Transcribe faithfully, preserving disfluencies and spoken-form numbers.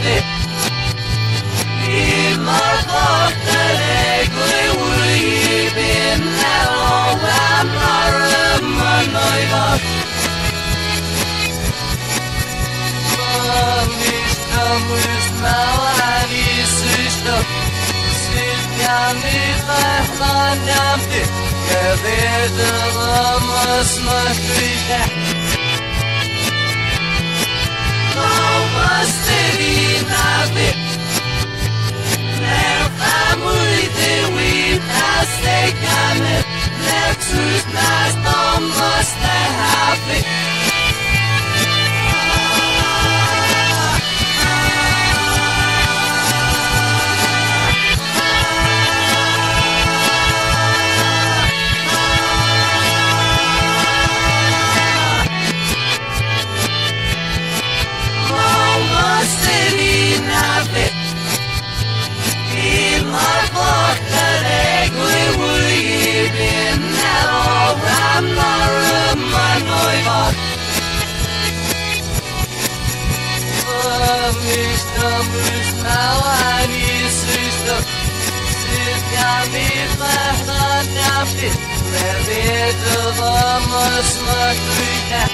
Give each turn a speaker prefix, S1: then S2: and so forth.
S1: it. In my heart, that ugly we've been now. I'm not a man, I'm Mister Malani Sister, sit down in my hand, I'm it. Yeah, the must my street. City Navi. Now family that we pass they come it. Next week's nice don't must they have it. Let me do the most much we can.